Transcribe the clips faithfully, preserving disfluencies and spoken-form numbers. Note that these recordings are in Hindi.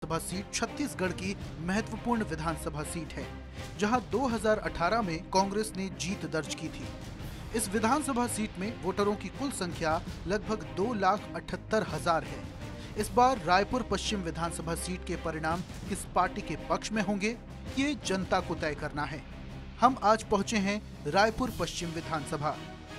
विधानसभा सीट छत्तीसगढ़ की महत्वपूर्ण विधानसभा सीट है, जहां दो हज़ार अठारह में कांग्रेस ने जीत दर्ज की थी। इस विधानसभा सीट में वोटरों की कुल संख्या लगभग दो लाख अठहत्तर हजार है। इस बार रायपुर पश्चिम विधानसभा सीट के परिणाम किस पार्टी के पक्ष में होंगे, ये जनता को तय करना है। हम आज पहुंचे हैं रायपुर पश्चिम विधानसभा।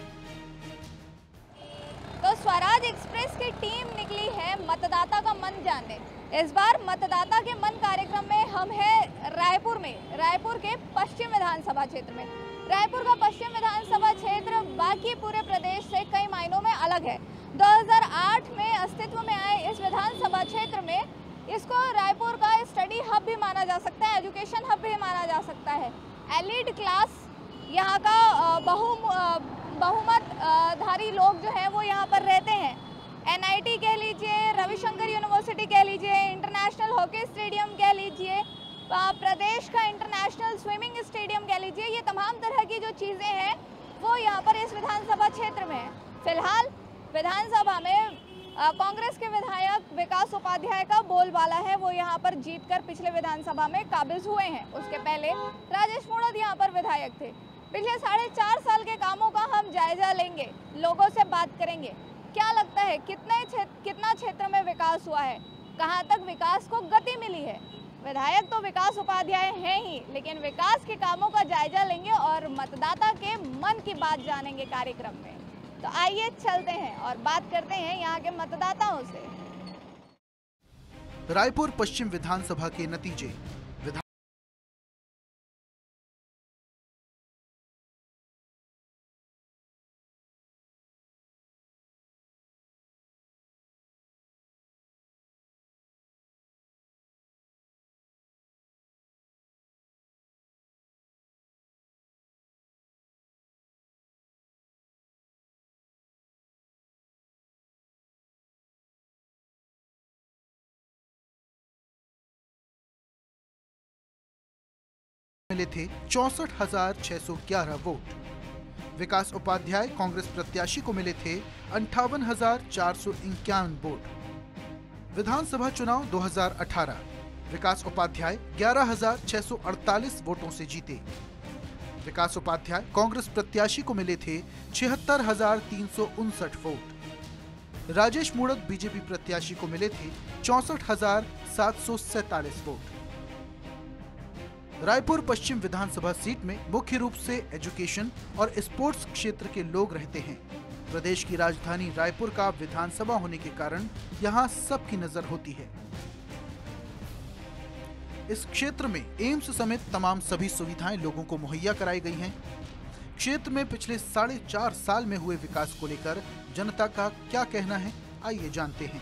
तो स्वराज एक्सप्रेस की टीम निकली है मतदाता का मन जानने। इस बार मतदाता के मन कार्यक्रम में हम हैं रायपुर में, रायपुर के पश्चिम विधानसभा क्षेत्र में। रायपुर का पश्चिम विधानसभा क्षेत्र बाकी पूरे प्रदेश से कई मायनों में अलग है। दो हज़ार आठ में अस्तित्व में आए इस विधानसभा क्षेत्र में इसको रायपुर का स्टडी हब भी माना जा सकता है, एजुकेशन हब भी माना जा सकता है। एलीट क्लास यहाँ का बहु बहुमत धारी लोग जो हैं वो यहाँ पर रहते हैं। एन आई टी कह लीजिए, रविशंकर यूनिवर्सिटी कह लीजिए, इंटरनेशनल हॉकी स्टेडियम कह लीजिए, प्रदेश का इंटरनेशनल स्विमिंग स्टेडियम कह लीजिए, ये तमाम तरह की जो चीज़ें हैं वो यहाँ पर इस विधानसभा क्षेत्र में है। फिलहाल विधानसभा में कांग्रेस के विधायक विकास उपाध्याय का बोलबाला है, वो यहाँ पर जीतकर पिछले विधानसभा में काबिज हुए हैं। उसके पहले राजेश मूणत यहाँ पर विधायक थे। पिछले साढ़े चार साल के कामों का हम जायजा लेंगे, लोगों से बात करेंगे। क्या लगता है कितने क्षेत्र कितना क्षेत्र में विकास हुआ है, कहाँ तक विकास को गति मिली है। विधायक तो विकास उपाध्याय हैं ही, लेकिन विकास के कामों का जायजा लेंगे और मतदाता के मन की बात जानेंगे कार्यक्रम में। तो आइए चलते हैं और बात करते हैं यहाँ के मतदाताओं से। रायपुर पश्चिम विधानसभा के नतीजे। मिले थे चौसठ हजार छह सौ ग्यारह वोट। विकास उपाध्याय कांग्रेस प्रत्याशी को मिले थे अंठावन हजार चार सौ इक्यावन वोट। विधानसभा चुनाव दो हज़ार अठारह, विकास उपाध्याय ग्यारह हजार छह सौ अड़तालीस वोटों से जीते। विकास उपाध्याय कांग्रेस प्रत्याशी को मिले थे छिहत्तर हजार तीन सौ उनसठ वोट। राजेश मूणत बीजेपी प्रत्याशी को मिले थे चौसठ हजार सात सौ सैतालीस वोट। रायपुर पश्चिम विधानसभा सीट में मुख्य रूप से एजुकेशन और स्पोर्ट्स क्षेत्र के लोग रहते हैं। प्रदेश की राजधानी रायपुर का विधानसभा होने के कारण यहां सबकी नजर होती है। इस क्षेत्र में एम्स समेत तमाम सभी सुविधाएं लोगों को मुहैया कराई गई हैं। क्षेत्र में पिछले साढ़े चार साल में हुए विकास को लेकर जनता का क्या कहना है, आइए जानते हैं।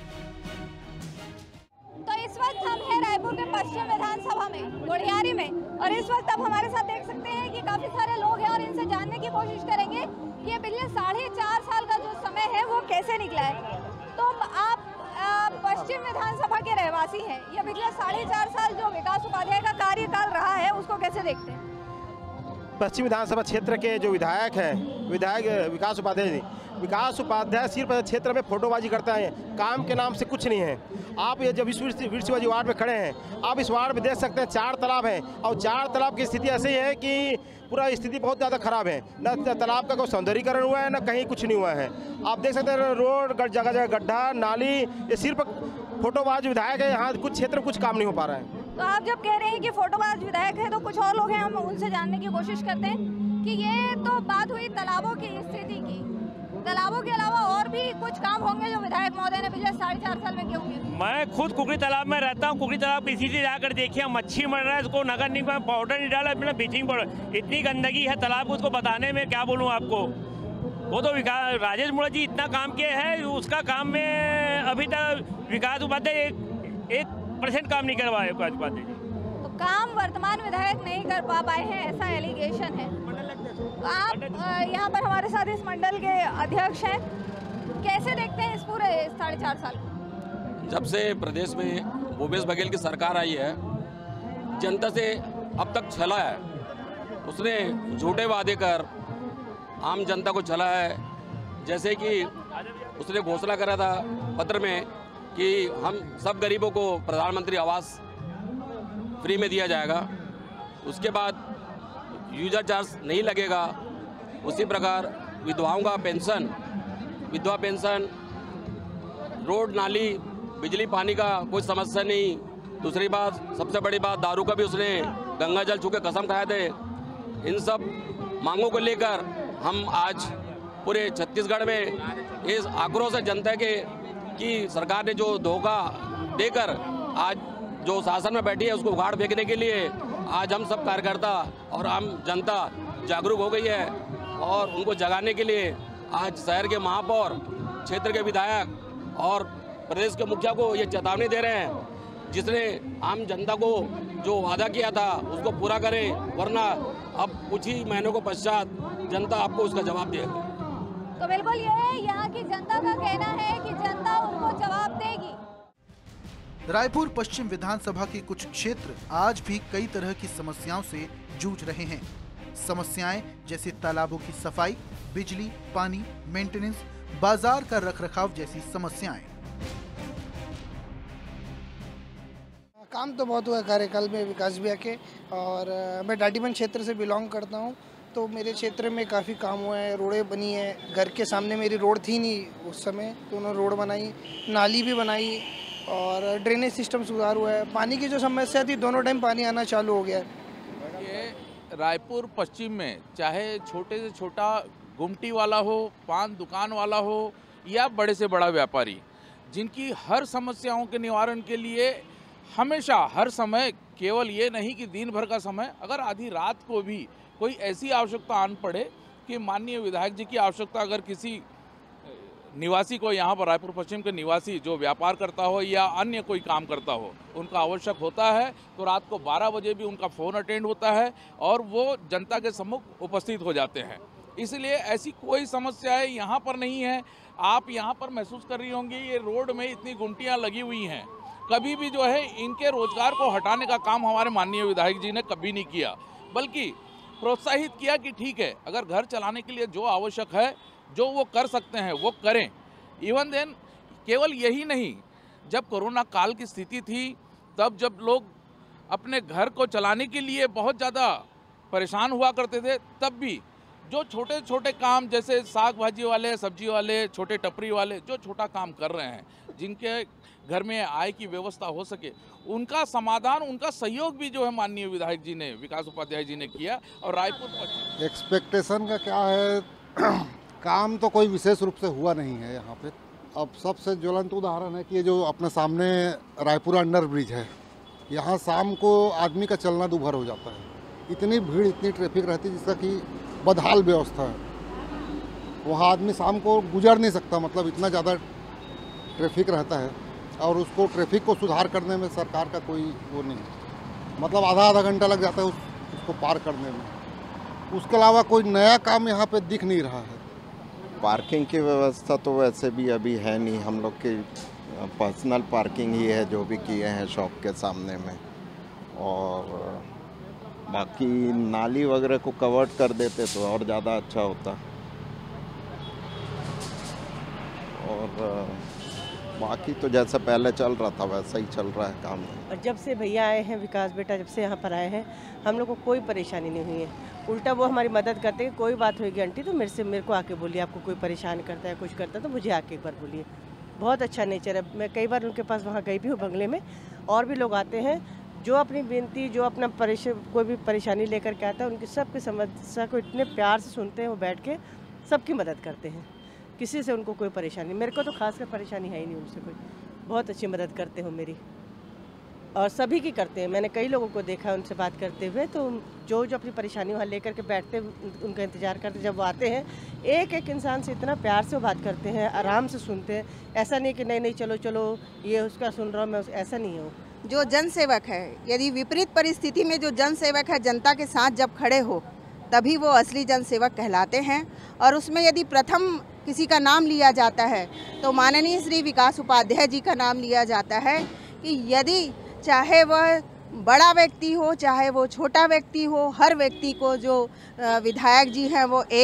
तो इस वक्त हम हैं रायपुर के पश्चिम विधानसभा में, गुड़ियारी में, और इस वक्त आप हमारे साथ देख सकते हैं कि काफी सारे लोग हैं और इनसे जानने की कोशिश करेंगे कि ये पिछले साढ़े चार साल का जो समय है वो कैसे निकला है। तो आप पश्चिम विधानसभा के रहवासी हैं, ये पिछले साढ़े चार साल जो विकास उपाध्याय का कार्यकाल रहा है उसको कैसे देखते हैं? पश्चिम विधानसभा क्षेत्र के जो विधायक हैं, विधायक विकास उपाध्याय जी, विकास उपाध्याय सिर्फ क्षेत्र में फोटोबाजी करते हैं, काम के नाम से कुछ नहीं है। आप ये जब वीर शिवाजी वार्ड में खड़े हैं, आप इस वार्ड में देख सकते हैं चार तालाब हैं और चार तालाब की स्थिति ऐसी है कि पूरा स्थिति बहुत ज़्यादा खराब है। न तालाब का कोई सौंदर्यीकरण हुआ है, न कहीं कुछ नहीं हुआ है। आप देख सकते हैं रोड जगह जगह गड्ढा नाली, ये सिर्फ फोटोबाज विधायक है। यहाँ कुछ क्षेत्र में कुछ काम नहीं हो पा रहा है। तो आप जब कह रहे हैं कि फोटोबाज विधायक है, तो कुछ और लोग हैं, हम उनसे जानने की कोशिश करते हैं कि ये तो बात हुई तालाबों की स्थिति की, तालाबों के अलावा और भी कुछ काम होंगे जो विधायक महोदय ने पिछले साढ़े चार साल में किए होंगे। मैं खुद कुकरी तालाब में रहता हूँ। कुकरी तालाब किसी से जाकर देखिए, मच्छी मर रहा है, उसको नगर निगम पाउडर नहीं डाला, बिना ब्लीचिंग पाउडर, इतनी गंदगी है तालाब को, उसको बताने में क्या बोलूँ आपको। वो तो विकास राजेश मूणत जी इतना काम किए हैं, उसका काम में अभी तक विकास उपाध्याय एक, एक परसेंट काम नहीं करवाए विकास उपाध्याय जी। तो काम वर्तमान विधायक नहीं कर पा पाए हैं, ऐसा एलिगेशन है। तो आप यहाँ पर हमारे साथ इस मंडल के अध्यक्ष हैं, कैसे देखते हैं इस पूरे साढ़े चार साल को? जब से प्रदेश में भूपेश बघेल की सरकार आई है, जनता से अब तक छला है। उसने झूठे वादे कर आम जनता को छला है। जैसे कि उसने घोषणा करा था पत्र में कि हम सब गरीबों को प्रधानमंत्री आवास फ्री में दिया जाएगा, उसके बाद यूजर चार्ज नहीं लगेगा। उसी प्रकार विधवाओं का पेंशन, विधवा पेंशन, रोड नाली, बिजली पानी का कोई समस्या नहीं। दूसरी बात, सबसे बड़ी बात, दारू का भी उसने गंगा जल छू के कसम खाए थे। इन सब मांगों को लेकर हम आज पूरे छत्तीसगढ़ में इस आक्रोश है जनता के कि सरकार ने जो धोखा देकर आज जो शासन में बैठी है उसको उखाड़ फेंकने के लिए आज हम सब कार्यकर्ता और आम जनता जागरूक हो गई है। और उनको जगाने के लिए आज शहर के महापौर, क्षेत्र के विधायक और प्रदेश के मुखिया को ये चेतावनी दे रहे हैं, जिसने आम जनता को जो वादा किया था उसको पूरा करें, वरना अब कुछ ही महीनों के पश्चात जनता आपको उसका जवाब देगी। तो बिल्कुल ये यहाँ की जनता का कहना है कि जनता उनको जवाब देगी। रायपुर पश्चिम विधानसभा के कुछ क्षेत्र आज भी कई तरह की समस्याओं से जूझ रहे हैं। समस्याएं जैसे तालाबों की सफाई, बिजली, पानी, मेंटेनेंस, बाजार का रखरखाव जैसी समस्याएं। काम तो बहुत हुआ कार्यकाल में विकास भैया के, और मैं डाडीबंद क्षेत्र से बिलोंग करता हूं, तो मेरे क्षेत्र में काफ़ी काम हुआ है। रोडें बनी है, घर के सामने मेरी रोड थी नहीं उस समय, तो उन्होंने रोड बनाई, नाली भी बनाई और ड्रेनेज सिस्टम सुधार हुआ है। पानी की जो समस्या थी, दोनों टाइम पानी आना चालू हो गया है। ये रायपुर पश्चिम में चाहे छोटे से छोटा गुमटी वाला हो, पान दुकान वाला हो या बड़े से बड़ा व्यापारी, जिनकी हर समस्याओं के निवारण के लिए हमेशा हर समय, केवल ये नहीं कि दिन भर का समय, अगर आधी रात को भी कोई ऐसी आवश्यकता आन पड़े कि माननीय विधायक जी की आवश्यकता अगर किसी निवासी को, यहाँ पर रायपुर पश्चिम के निवासी जो व्यापार करता हो या अन्य कोई काम करता हो, उनका आवश्यक होता है, तो रात को बारह बजे भी उनका फ़ोन अटेंड होता है और वो जनता के सम्मुख उपस्थित हो जाते हैं। इसलिए ऐसी कोई समस्याएं यहाँ पर नहीं है। आप यहाँ पर महसूस कर रही होंगी, ये रोड में इतनी गुमटियाँ लगी हुई हैं, कभी भी जो है इनके रोजगार को हटाने का काम हमारे माननीय विधायक जी ने कभी नहीं किया, बल्कि प्रोत्साहित किया कि ठीक है, अगर घर चलाने के लिए जो आवश्यक है, जो वो कर सकते हैं वो करें। इवन देन केवल यही नहीं, जब कोरोना काल की स्थिति थी, तब जब लोग अपने घर को चलाने के लिए बहुत ज़्यादा परेशान हुआ करते थे, तब भी जो छोटे छोटे काम जैसे साग भाजी वाले, सब्जी वाले, छोटे टपरी वाले जो छोटा काम कर रहे हैं, जिनके घर में आय की व्यवस्था हो सके, उनका समाधान, उनका सहयोग भी जो है माननीय विधायक जी ने, विकास उपाध्याय जी ने किया। और रायपुर एक्सपेक्टेशन का क्या है, काम तो कोई विशेष रूप से हुआ नहीं है यहाँ पे। अब सबसे ज्वलंत उदाहरण है कि ये जो अपने सामने रायपुर अंडर ब्रिज है, यहाँ शाम को आदमी का चलना दूभर हो जाता है। इतनी भीड़, इतनी ट्रैफिक रहती है जिसका कि बदहाल व्यवस्था है। वहाँ आदमी शाम को गुजर नहीं सकता, मतलब इतना ज़्यादा ट्रैफिक रहता है। और उसको ट्रैफिक को सुधार करने में सरकार का कोई वो नहीं, मतलब आधा आधा घंटा लग जाता है उस, उसको पार करने में। उसके अलावा कोई नया काम यहाँ पे दिख नहीं रहा है। पार्किंग की व्यवस्था तो वैसे भी अभी है नहीं, हम लोग की पर्सनल पार्किंग ही है जो भी किए हैं शॉप के सामने में। और बाकी नाली वगैरह को कवर्ड कर देते तो और ज़्यादा अच्छा होता। और बाकी तो जैसा पहले चल रहा था वैसा ही चल रहा है काम। और जब से भैया आए हैं, विकास बेटा जब से यहाँ पर आए हैं, हम लोग को कोई परेशानी नहीं हुई है। उल्टा वो हमारी मदद करते हैं। कोई बात होगी आंटी तो मेरे से मेरे को आके बोलिए, आपको कोई परेशान करता है, कुछ करता है तो मुझे आके एक बार बोलिए। बहुत अच्छा नेचर है। मैं कई बार उनके पास वहाँ गई भी हूँ बंगले में, और भी लोग आते हैं जो अपनी बेनती, जो अपना परेशान, कोई भी परेशानी लेकर के आता है, उनकी सबकी समस्या को इतने प्यार से सुनते हैं, वो बैठ के सबकी मदद करते हैं। किसी से उनको कोई परेशानी, मेरे को तो खासकर परेशानी है ही नहीं उनसे कोई। बहुत अच्छी मदद करते हो मेरी, और सभी की करते हैं। मैंने कई लोगों को देखा उनसे बात करते हुए, तो जो जो अपनी परेशानी वहाँ लेकर के बैठते, उनका इंतज़ार करते, जब वो आते हैं एक एक इंसान से इतना प्यार से वो बात करते हैं, आराम से सुनते हैं। ऐसा नहीं कि नहीं नहीं चलो चलो ये उसका सुन रहा हूँ मैं, ऐसा नहीं हो। जो जनसेवक है, यदि विपरीत परिस्थिति में जो जनसेवक है जनता के साथ जब खड़े हो, तभी वो असली जनसेवक कहलाते हैं। और उसमें यदि प्रथम किसी का नाम लिया जाता है तो माननीय श्री विकास उपाध्याय जी का नाम लिया जाता है कि यदि चाहे वह बड़ा व्यक्ति हो, चाहे वो छोटा व्यक्ति हो, हर व्यक्ति को जो विधायक जी हैं वो एक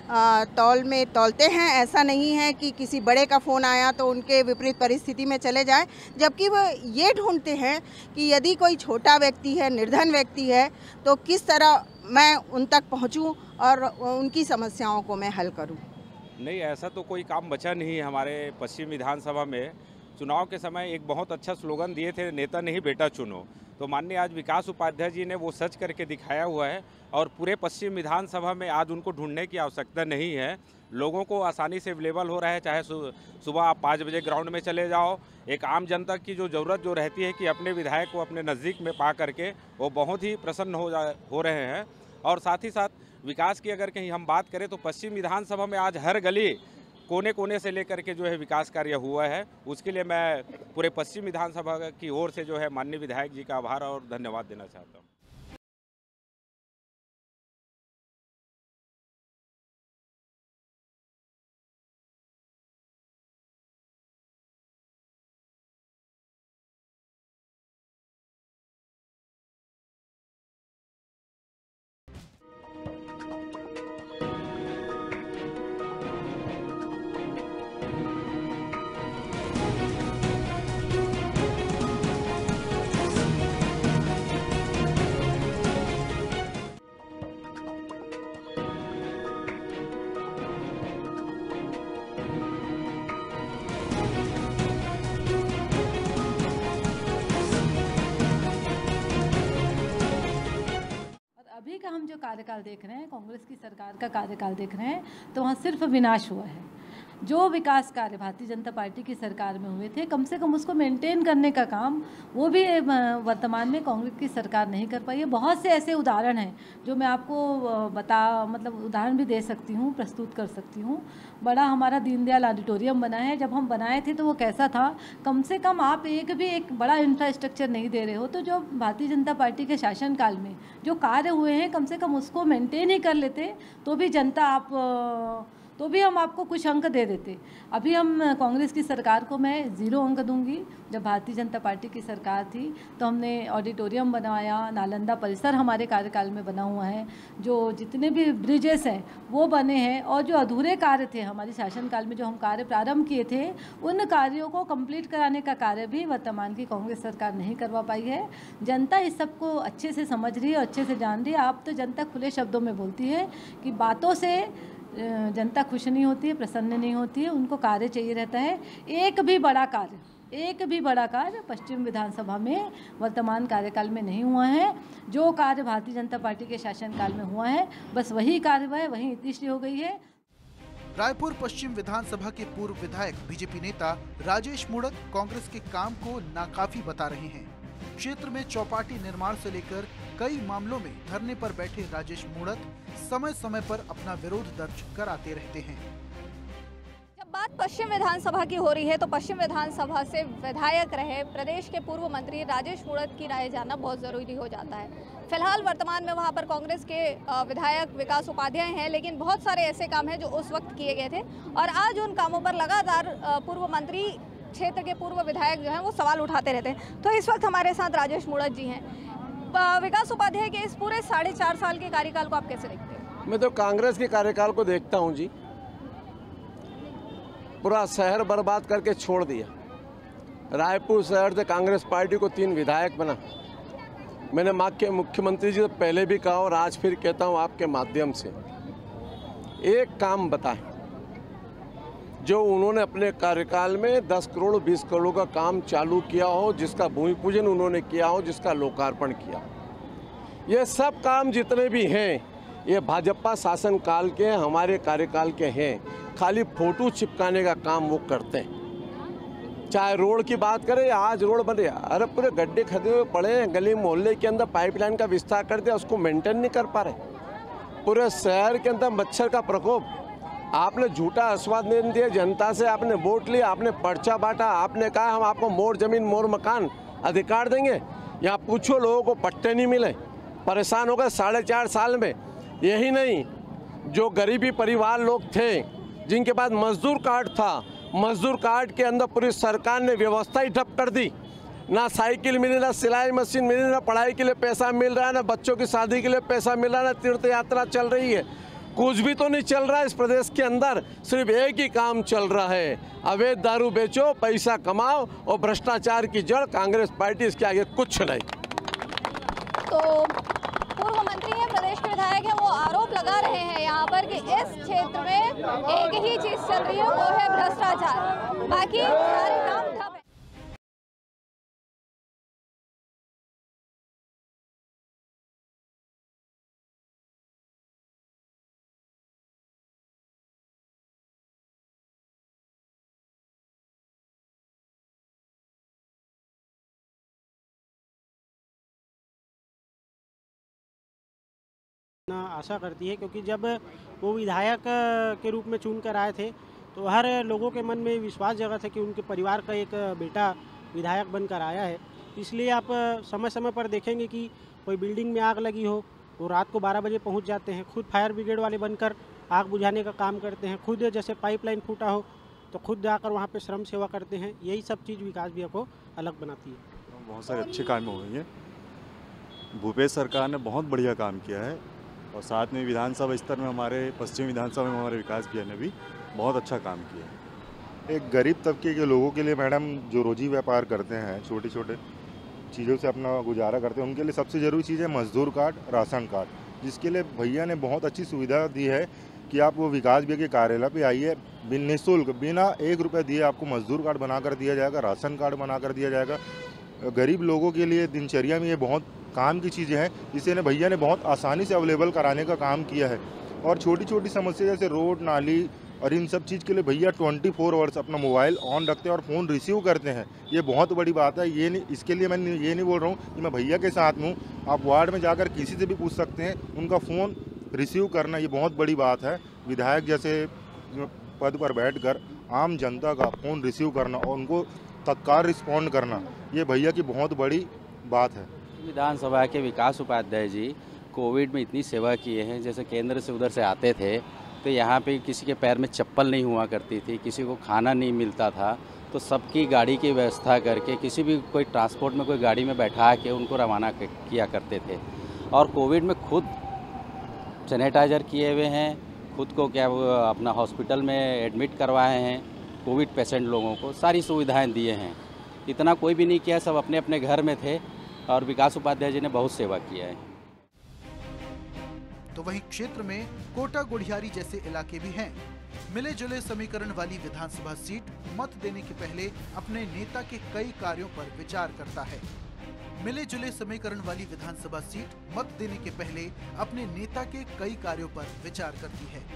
तौल में तौलते हैं। ऐसा नहीं है कि किसी बड़े का फ़ोन आया तो उनके विपरीत परिस्थिति में चले जाएं, जबकि वो ये ढूंढते हैं कि यदि कोई छोटा व्यक्ति है, निर्धन व्यक्ति है, तो किस तरह मैं उन तक पहुंचूं और उनकी समस्याओं को मैं हल करूं। नहीं, ऐसा तो कोई काम बचा नहीं है। हमारे पश्चिम विधानसभा में चुनाव के समय एक बहुत अच्छा स्लोगन दिए थे, नेता नहीं बेटा चुनो। तो माननीय आज विकास उपाध्याय जी ने वो सच करके दिखाया हुआ है और पूरे पश्चिम विधानसभा में आज उनको ढूंढने की आवश्यकता नहीं है। लोगों को आसानी से अवेलेबल हो रहा है। चाहे सुबह आप पाँच बजे ग्राउंड में चले जाओ, एक आम जनता की जो ज़रूरत जो रहती है कि अपने विधायक को अपने नज़दीक में पा करके वो बहुत ही प्रसन्न हो जा हो रहे हैं। और साथ ही साथ विकास की अगर कहीं हम बात करें तो पश्चिम विधानसभा में आज हर गली कोने कोने से लेकर के जो है विकास कार्य हुआ है। उसके लिए मैं पूरे पश्चिम विधानसभा की ओर से जो है माननीय विधायक जी का आभार और धन्यवाद देना चाहता हूँ। अभी का हम जो कार्यकाल देख रहे हैं, कांग्रेस की सरकार का कार्यकाल देख रहे हैं, तो वहाँ सिर्फ विनाश हुआ है। जो विकास कार्य भारतीय जनता पार्टी की सरकार में हुए थे, कम से कम उसको मेंटेन करने का काम वो भी वर्तमान में कांग्रेस की सरकार नहीं कर पाई है। बहुत से ऐसे उदाहरण हैं जो मैं आपको बता मतलब उदाहरण भी दे सकती हूँ, प्रस्तुत कर सकती हूँ। बड़ा हमारा दीनदयाल ऑडिटोरियम बना है, जब हम बनाए थे तो वो कैसा था, कम से कम आप एक भी एक बड़ा इंफ्रास्ट्रक्चर नहीं दे रहे हो, तो जो भारतीय जनता पार्टी के शासनकाल में जो कार्य हुए हैं कम से कम उसको मेंटेन ही कर लेते तो भी जनता आप तो भी हम आपको कुछ अंक दे देते। अभी हम कांग्रेस की सरकार को मैं ज़ीरो अंक दूंगी। जब भारतीय जनता पार्टी की सरकार थी तो हमने ऑडिटोरियम बनवाया, नालंदा परिसर हमारे कार्यकाल में बना हुआ है, जो जितने भी ब्रिजेस हैं वो बने हैं, और जो अधूरे कार्य थे हमारे शासनकाल में जो हम कार्य प्रारंभ किए थे उन कार्यों को कंप्लीट कराने का कार्य भी वर्तमान की कांग्रेस सरकार नहीं करवा पाई है। जनता इस सबको अच्छे से समझ रही है और अच्छे से जान रही है। आप तो जनता खुले शब्दों में बोलती है कि बातों से जनता खुश नहीं होती है, प्रसन्न नहीं होती है, उनको कार्य चाहिए रहता है। एक भी बड़ा कार्य एक भी बड़ा कार्य पश्चिम विधानसभा में वर्तमान कार्यकाल में नहीं हुआ है। जो कार्य भारतीय जनता पार्टी के शासनकाल में हुआ है बस वही कार्य हुआ है, वही इतिश्री हो गई है। रायपुर पश्चिम विधानसभा के पूर्व विधायक बीजेपी नेता राजेश मूणत कांग्रेस के काम को नाकाफी बता रहे हैं। क्षेत्र में चौपाटी निर्माण से लेकर कई मामलों में धरने पर बैठे राजेश मूणत समय समय पर अपना विरोध दर्ज कराते रहते हैं। जब बात पश्चिम विधानसभा की हो रही है तो पश्चिम विधानसभा से विधायक रहे प्रदेश के पूर्व मंत्री राजेश मूणत की राय जानना बहुत जरूरी हो जाता है। फिलहाल वर्तमान में वहां पर कांग्रेस के विधायक विकास उपाध्याय हैं, लेकिन बहुत सारे ऐसे काम हैं जो उस वक्त किए गए थे और आज उन कामों पर लगातार पूर्व मंत्री क्षेत्र के पूर्व विधायक जो हैं वो सवाल उठाते रहते हैं। तो इस वक्त हमारे साथ राजेश मूणत जी हैं। विकास उपाध्याय के इस पूरे साढ़े चार साल के कार्यकाल को आप कैसे देखते हैं? मैं तो कांग्रेस के कार्यकाल को देखता हूं जी। पूरा शहर बर्बाद करके छोड़ दिया। रायपुर शहर से कांग्रेस पार्टी को तीन विधायक बना। मैंने माँ के मुख्यमंत्री जी से पहले भी कहा और आज फिर कहता हूं आपके माध्यम से, एक काम बताएं जो उन्होंने अपने कार्यकाल में दस करोड़ बीस करोड़ का काम चालू किया हो, जिसका भूमि पूजन उन्होंने किया हो, जिसका लोकार्पण किया। ये सब काम जितने भी हैं ये भाजपा शासन काल के हमारे कार्यकाल के हैं। खाली फोटो चिपकाने का काम वो करते हैं। चाहे रोड की बात करें, आज रोड बने, अरे पूरे गड्ढे खदे हुए पड़े हैं, गली मोहल्ले के अंदर पाइपलाइन का विस्तार कर दिया, उसको मेंटेन नहीं कर पा रहे। पूरे शहर के अंदर मच्छर का प्रकोप, आपने झूठा आश्वासन दिया जनता से, आपने वोट लिया, आपने पर्चा बांटा, आपने कहा हम आपको मोर जमीन मोर मकान अधिकार देंगे। यहाँ पूछो लोगों को पट्टे नहीं मिले, परेशान हो गए साढ़े चार साल में। यही नहीं, जो गरीबी परिवार लोग थे जिनके पास मजदूर कार्ड था, मजदूर कार्ड के अंदर पूरी सरकार ने व्यवस्था ही ठप कर दी। ना साइकिल मिली, ना सिलाई मशीन मिली, ना पढ़ाई के लिए पैसा मिल रहा है, ना बच्चों की शादी के लिए पैसा मिल रहा है, ना तीर्थ यात्रा चल रही है। कुछ भी तो नहीं चल रहा है इस प्रदेश के अंदर, सिर्फ एक ही काम चल रहा है, अवैध दारू बेचो, पैसा कमाओ और भ्रष्टाचार की जड़ कांग्रेस पार्टी, इसके आगे कुछ नहीं। तो पूर्व मंत्री हैं, प्रदेश के विधायक हैं, वो आरोप लगा रहे हैं यहाँ पर कि इस क्षेत्र में एक ही चीज चल रही है, वो है भ्रष्टाचार, बाकी सारे काम ठप है। आशा करती है, क्योंकि जब वो विधायक के रूप में चुन कर आए थे तो हर लोगों के मन में विश्वास जगा था कि उनके परिवार का एक बेटा विधायक बनकर आया है। इसलिए आप समय समय पर देखेंगे कि कोई बिल्डिंग में आग लगी हो तो रात को बारह बजे पहुंच जाते हैं, खुद फायर ब्रिगेड वाले बनकर आग बुझाने का काम करते हैं, खुद जैसे पाइपलाइन फूटा हो तो खुद जाकर वहाँ पर श्रम सेवा करते हैं। यही सब चीज़ विकास भैया को अलग बनाती है। बहुत सारे अच्छे काम हो गए हैं, भूपेश सरकार ने बहुत बढ़िया काम किया है और साथ में विधानसभा स्तर में हमारे पश्चिमी विधानसभा में हमारे विकास भैया ने भी बहुत अच्छा काम किया है। एक गरीब तबके के लोगों के लिए मैडम जो रोजी व्यापार करते हैं, छोटे छोटे चीज़ों से अपना गुजारा करते हैं, उनके लिए सबसे ज़रूरी चीज़ है मजदूर कार्ड, राशन कार्ड, जिसके लिए भैया ने बहुत अच्छी सुविधा दी है कि आप वो विकास भैया के कार्यालय पे आइए, बिन निःशुल्क बिना एक रुपये दिए आपको मजदूर कार्ड बना कर दिया जाएगा, राशन कार्ड बना कर दिया जाएगा। गरीब लोगों के लिए दिनचर्या में ये बहुत काम की चीज़ें हैं, जिसे ने भैया ने बहुत आसानी से अवेलेबल कराने का काम किया है। और छोटी छोटी समस्या जैसे रोड, नाली और इन सब चीज़ के लिए भैया ट्वेंटी फोर आवर्स अपना मोबाइल ऑन रखते हैं और फ़ोन रिसीव करते हैं। ये बहुत बड़ी बात है। ये नहीं, इसके लिए मैं ये नहीं बोल रहा हूँ कि मैं भैया के साथ हूँ, आप वार्ड में जाकर किसी से भी पूछ सकते हैं, उनका फ़ोन रिसीव करना ये बहुत बड़ी बात है। विधायक जैसे पद पर बैठकर आम जनता का फ़ोन रिसीव करना और उनको तत्काल रिस्पॉन्ड करना, ये भैया की बहुत बड़ी बात है। विधानसभा के विकास उपाध्याय जी कोविड में इतनी सेवा किए हैं, जैसे केंद्र से उधर से आते थे तो यहाँ पे किसी के पैर में चप्पल नहीं हुआ करती थी, किसी को खाना नहीं मिलता था, तो सबकी गाड़ी की व्यवस्था करके किसी भी कोई ट्रांसपोर्ट में कोई गाड़ी में बैठा के उनको रवाना किया करते थे। और कोविड में खुद सैनिटाइज़र किए हुए हैं, खुद को क्या अपना हॉस्पिटल में एडमिट करवाए हैं, कोविड पेशेंट लोगों को सारी सुविधाएं दिए हैं। इतना कोई भी नहीं किया, सब अपने अपने घर में थे और विकास उपाध्याय जी ने बहुत सेवा किया है। तो वहीं क्षेत्र में कोटा गुढ़ियारी जैसे इलाके भी हैं। मिले जुले समीकरण वाली विधानसभा सीट मत देने के पहले अपने नेता के कई कार्यों पर विचार करता है। मिले जुले समीकरण वाली विधानसभा सीट मत देने के पहले अपने नेता के कई कार्यों पर विचार करती है।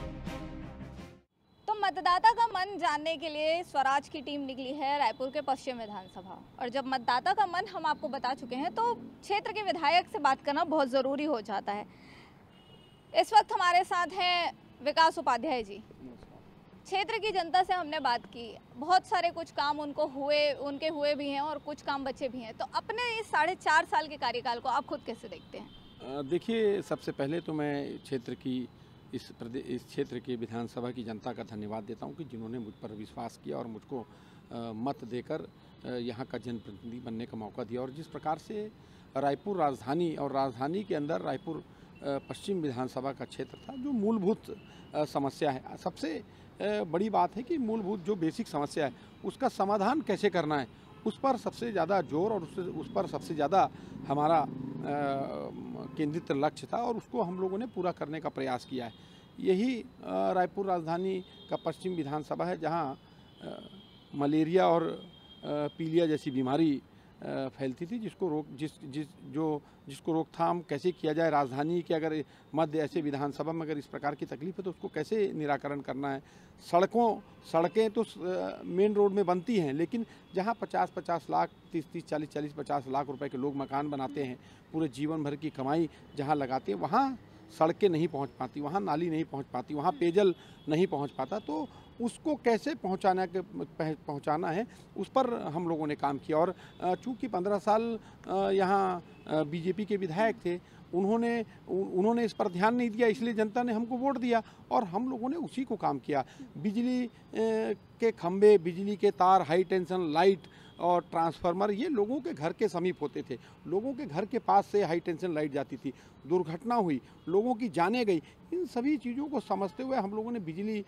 तो मतदाता का मन जानने के लिए स्वराज की टीम निकली है रायपुर के पश्चिम विधानसभा, और जब मतदाता का मन हम आपको बता चुके हैं तो क्षेत्र के विधायक से बात करना बहुत ज़रूरी हो जाता है। इस वक्त हमारे साथ हैं विकास उपाध्याय जी। क्षेत्र की जनता से हमने बात की, बहुत सारे कुछ काम उनको हुए उनके हुए भी हैं और कुछ काम बचे भी हैं, तो अपने इस साढ़े चार साल के कार्यकाल को आप खुद कैसे देखते हैं? देखिए, सबसे पहले तो मैं क्षेत्र की इस प्रदेश इस क्षेत्र की विधानसभा की जनता का धन्यवाद देता हूं कि जिन्होंने मुझ पर विश्वास किया और मुझको मत देकर यहां का जनप्रतिनिधि बनने का मौका दिया। और जिस प्रकार से रायपुर राजधानी और राजधानी के अंदर रायपुर पश्चिम विधानसभा का क्षेत्र था, जो मूलभूत समस्या है, सबसे बड़ी बात है कि मूलभूत जो बेसिक समस्या है उसका समाधान कैसे करना है, उस पर सबसे ज़्यादा जोर और उस, उस पर सबसे ज़्यादा हमारा केंद्रित लक्ष्य था और उसको हम लोगों ने पूरा करने का प्रयास किया है। यही रायपुर राजधानी का पश्चिम विधानसभा है जहां मलेरिया और पीलिया जैसी बीमारी फैलती थी, जिसको रोक जिस जिस जो जिसको रोकथाम कैसे किया जाए। राजधानी के अगर मध्य ऐसे विधानसभा में अगर इस प्रकार की तकलीफ है तो उसको कैसे निराकरण करना है। सड़कों सड़कें तो मेन रोड में बनती हैं, लेकिन जहां पचास पचास लाख तीस तीस चालीस चालीस पचास लाख रुपए के लोग मकान बनाते हैं, पूरे जीवन भर की कमाई जहां लगाते हैं, वहां सड़कें नहीं पहुंच पाती, वहां नाली नहीं पहुंच पाती, वहां पेयजल नहीं पहुंच पाता। तो उसको कैसे पहुंचाना के पहुंचाना है, उस पर हम लोगों ने काम किया। और चूँकि पंद्रह साल यहाँ बीजेपी के विधायक थे, उन्होंने उन्होंने इस पर ध्यान नहीं दिया, इसलिए जनता ने हमको वोट दिया और हम लोगों ने उसी को काम किया। बिजली के खंभे, बिजली के तार, हाई टेंशन लाइट और ट्रांसफार्मर ये लोगों के घर के समीप होते थे, लोगों के घर के पास से हाई टेंशन लाइट जाती थी, दुर्घटना हुई, लोगों की जानें गई। इन सभी चीज़ों को समझते हुए हम लोगों ने बिजली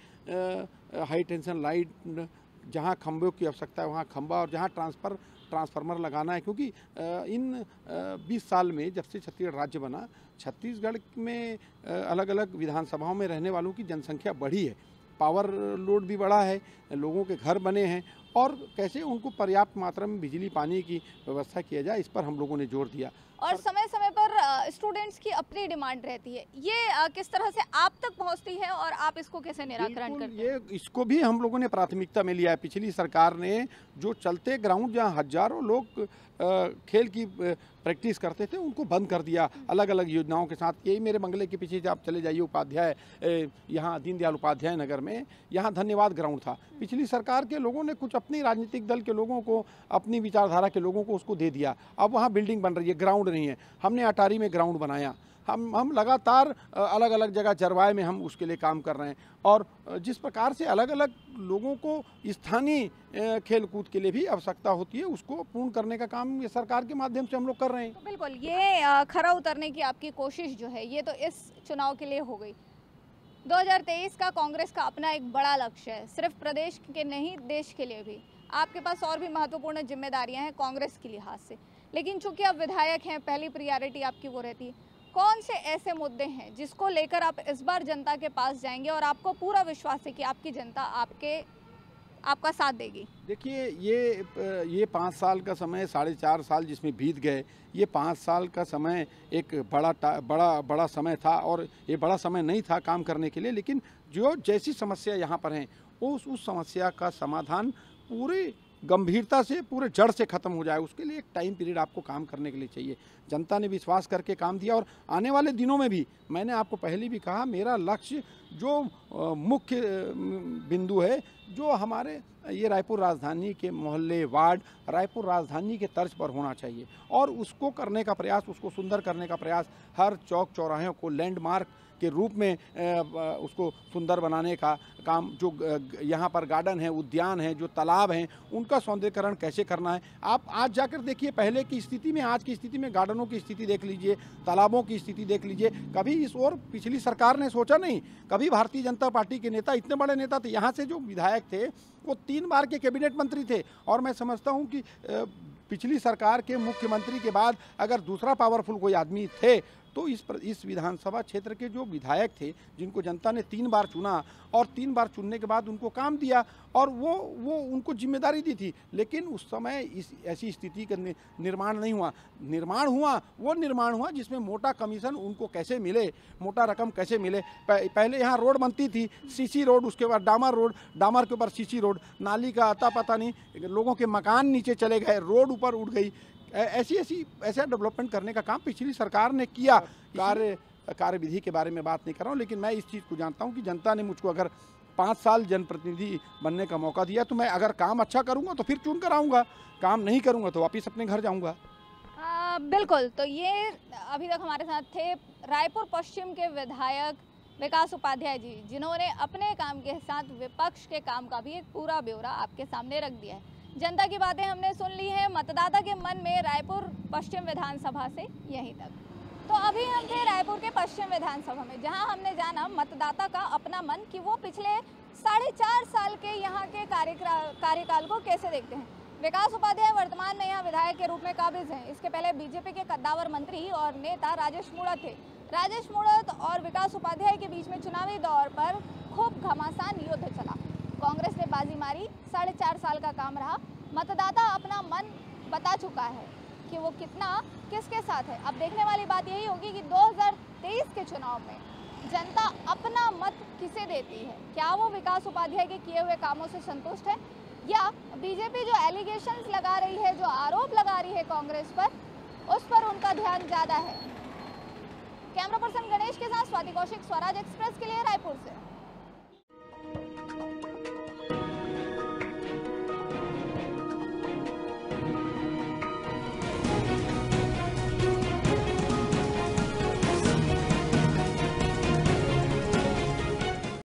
हाई टेंशन लाइट, जहाँ खंभों की आवश्यकता है वहाँ खंभा, और जहाँ ट्रांसफर ट्रांसफार्मर लगाना है, क्योंकि इन बीस साल में जब से छत्तीसगढ़ राज्य बना, छत्तीसगढ़ में अलग अलग विधानसभाओं में रहने वालों की जनसंख्या बढ़ी है, पावर लोड भी बढ़ा है, लोगों के घर बने हैं, और कैसे उनको पर्याप्त मात्रा में बिजली पानी की व्यवस्था किया जाए, इस पर हम लोगों ने जोर दिया। और समय समय पर स्टूडेंट्स की अपनी डिमांड रहती है, ये किस तरह से आप तक पहुंचती है और आप इसको कैसे निराकरण करते हैं? ये इसको भी हम लोगों ने प्राथमिकता में लिया है। पिछली सरकार ने जो चलते ग्राउंड जहां हजारों लोग खेल की प्रैक्टिस करते थे उनको बंद कर दिया अलग अलग योजनाओं के साथ। यही मेरे बंगले के पीछे आप चले जाइए, उपाध्याय यहाँ दीनदयाल उपाध्याय नगर में, यहाँ धन्यवाद ग्राउंड था। पिछली सरकार के लोगों ने कुछ अपनी राजनीतिक दल के लोगों को, अपनी विचारधारा के लोगों को उसको दे दिया। अब वहाँ बिल्डिंग बन रही है, ग्राउंड नहीं है। हमने अटारी में ग्राउंड बनाया। हम हम लगातार अलग अलग जगह चरवाए में हम उसके लिए काम कर रहे हैं। और जिस प्रकार से अलग अलग लोगों को स्थानीय खेल कूद के लिए भी आवश्यकता होती है, उसको पूर्ण करने का काम ये सरकार के माध्यम से हम लोग कर रहे हैं। तो बिल्कुल ये खरा उतरने की आपकी कोशिश जो है, ये तो इस चुनाव के लिए हो गई। दो हज़ार तेईस का कांग्रेस का अपना एक बड़ा लक्ष्य है, सिर्फ प्रदेश के नहीं देश के लिए भी। आपके पास और भी महत्वपूर्ण जिम्मेदारियां हैं कांग्रेस के लिहाज से, लेकिन चूंकि आप विधायक हैं, पहली प्रियॉरिटी आपकी वो रहती है। कौन से ऐसे मुद्दे हैं जिसको लेकर आप इस बार जनता के पास जाएंगे और आपको पूरा विश्वास है कि आपकी जनता आपके आपका साथ देगी? देखिए, ये ये पाँच साल का समय, साढ़े चार साल जिसमें बीत गए, ये पाँच साल का समय एक बड़ा बड़ा बड़ा समय था, और ये बड़ा समय नहीं था काम करने के लिए। लेकिन जो जैसी समस्या यहाँ पर हैं, उस उस समस्या का समाधान पूरे गंभीरता से, पूरे जड़ से ख़त्म हो जाए, उसके लिए एक टाइम पीरियड आपको काम करने के लिए चाहिए। जनता ने विश्वास करके काम दिया, और आने वाले दिनों में भी, मैंने आपको पहले भी कहा, मेरा लक्ष्य जो मुख्य बिंदु है, जो हमारे ये रायपुर राजधानी के मोहल्ले, वार्ड, रायपुर राजधानी के तर्ज पर होना चाहिए, और उसको करने का प्रयास, उसको सुंदर करने का प्रयास, हर चौक चौराहों को लैंडमार्क के रूप में उसको सुंदर बनाने का काम, जो यहाँ पर गार्डन है, उद्यान है, जो तालाब हैं, उनका सौंदर्यीकरण कैसे करना है। आप आज जाकर देखिए, पहले की स्थिति में आज की स्थिति में गार्डनों की स्थिति देख लीजिए, तालाबों की स्थिति देख लीजिए। कभी इस ओर पिछली सरकार ने सोचा नहीं। कभी भारतीय जनता पार्टी के नेता, इतने बड़े नेता थे, यहाँ से जो विधायक थे वो तीन बार के कैबिनेट मंत्री थे, और मैं समझता हूँ कि पिछली सरकार के मुख्यमंत्री के बाद अगर दूसरा पावरफुल कोई आदमी थे तो इस इस विधानसभा क्षेत्र के जो विधायक थे, जिनको जनता ने तीन बार चुना, और तीन बार चुनने के बाद उनको काम दिया, और वो वो उनको जिम्मेदारी दी थी। लेकिन उस समय इस ऐसी स्थिति का निर्माण नहीं हुआ। निर्माण हुआ वो निर्माण हुआ जिसमें मोटा कमीशन उनको कैसे मिले, मोटा रकम कैसे मिले। पहले यहाँ रोड बनती थी, सीसी रोड, उसके बाद डामर रोड, डामर के ऊपर सीसी रोड, नाली का अता पता नहीं, लोगों के मकान नीचे चले गए, रोड ऊपर उड़ गई। ऐसी ऐसी ऐसा डेवलपमेंट करने का काम पिछली सरकार ने किया। कार्य कार्यविधि के बारे में बात नहीं कर रहा हूँ, लेकिन मैं इस चीज़ को जानता हूँ कि जनता ने मुझको अगर पाँच साल जनप्रतिनिधि बनने का मौका दिया, तो मैं अगर काम अच्छा करूँगा तो फिर चुन कर आऊँगा, काम नहीं करूँगा तो वापस अपने घर जाऊँगा। बिल्कुल। तो ये अभी तक हमारे साथ थे रायपुर पश्चिम के विधायक विकास उपाध्याय जी, जिन्होंने अपने काम के साथ विपक्ष के काम का भी एक पूरा ब्यौरा आपके सामने रख दिया है। जनता की बातें हमने सुन ली हैं, मतदाता के मन में रायपुर पश्चिम विधानसभा से यहीं तक। तो अभी हम थे रायपुर के पश्चिम विधानसभा में, जहां हमने जाना मतदाता का अपना मन कि वो पिछले साढ़े चार साल के यहाँ के कार्यकाल को कैसे देखते हैं। विकास उपाध्याय वर्तमान में यहाँ विधायक के रूप में काबिज हैं। इसके पहले बीजेपी के कद्दावर मंत्री और नेता राजेश मूणत थे। राजेश मूणत और विकास उपाध्याय के बीच में चुनावी दौर पर खूब घमासान युद्ध चला। कांग्रेस ने बाजी मारी, साढ़े चार साल का काम रहा। मतदाता अपना मन बता चुका है कि वो कितना किसके साथ है। अब देखने वाली बात यही होगी कि दो हज़ार तेईस के चुनाव में जनता अपना मत किसे देती है। क्या वो विकास उपाध्याय के किए हुए कामों से संतुष्ट है, या बीजेपी जो एलिगेशंस लगा रही है, जो आरोप लगा रही है कांग्रेस पर, उस पर उनका ध्यान ज़्यादा है। कैमरा पर्सन गणेश के साथ स्वाति कौशिक, स्वराज एक्सप्रेस के लिए रायपुर से।